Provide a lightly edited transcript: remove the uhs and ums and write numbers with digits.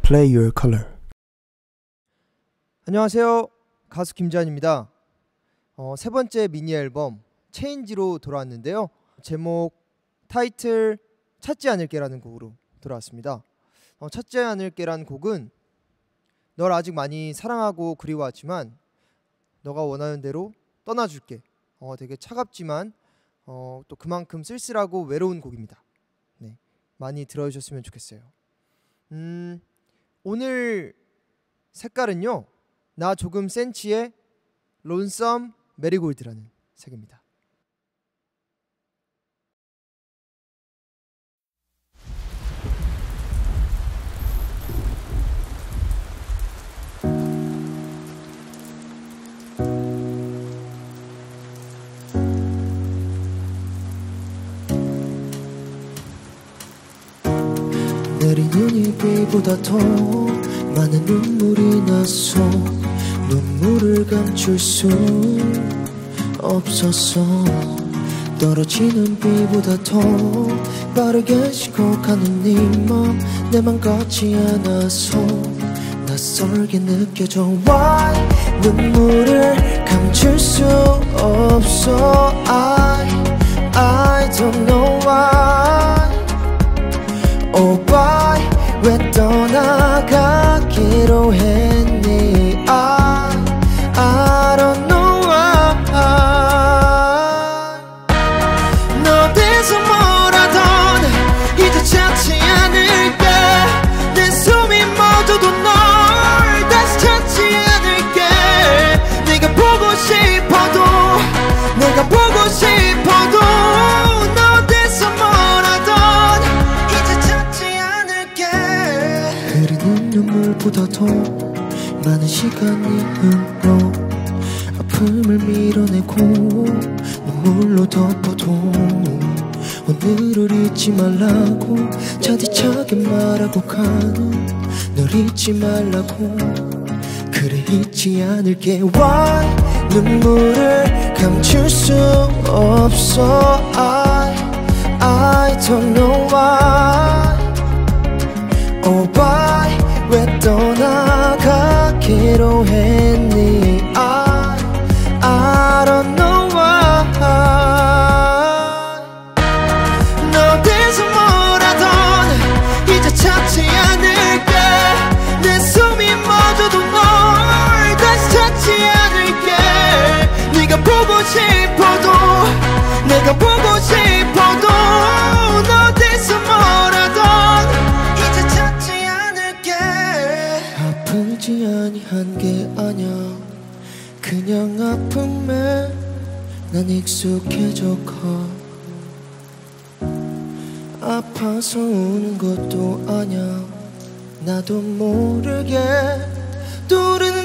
Play Your Color. 안녕하세요, 가수 김지한입니다. 세 번째 미니 앨범 체인지로 돌아왔는데요. 제목, 타이틀 찾지 않을게라는 곡으로 돌아왔습니다. 찾지 않을게라는 곡은 널 아직 많이 사랑하고 그리워하지만 너가 원하는 대로 떠나줄게. 되게 차갑지만 또 그만큼 쓸쓸하고 외로운 곡입니다. 네, 많이 들어주셨으면 좋겠어요. 오늘 색깔은요, 나 조금 센치의 론썸 메리골드라는 색입니다. 내리는 이 비보다 더 많은 눈물이 나서 눈물을 감출 수 없었어. 떨어지는 비보다 더 빠르게 식어가는 네 맘 내 맘 같지 않아서 낯설게 느껴져. Why 눈물을 감출 수 없어. I don't know why. Oh boy, 왜 떠나가기로 했니? I don't know why. 너 어디서 뭐라던 이제 찾지 않을게. 내 숨이 멎어도 널 다시 찾지 않을게. 네가 보고 싶어도 내가 보고 싶어도 너 어디서 뭐라던 눈물보다 더 많은 시간이 흘러 아픔을 밀어내고 눈물로 덮어도 오늘을 잊지 말라고 차디차게 말하고 가는 널 잊지 말라고. 그래 잊지 않을게. Why 눈물을 감출 수 없어. I don't know why. Oh boy, 왜 떠나가기로 했니? I don't know why. 너 어디서 뭐라던 이제 찾지 않을게. 내 숨이 멎어도 널 다시 찾지 않을게. 네가 보고 싶어도 내가 보고 싶어도 너 어디서 뭐라던 아프지 아니한 게 아냐. 그냥 아픔에 난 익숙해져가. 아파서 우는 것도 아냐. 나도 모르게 둘은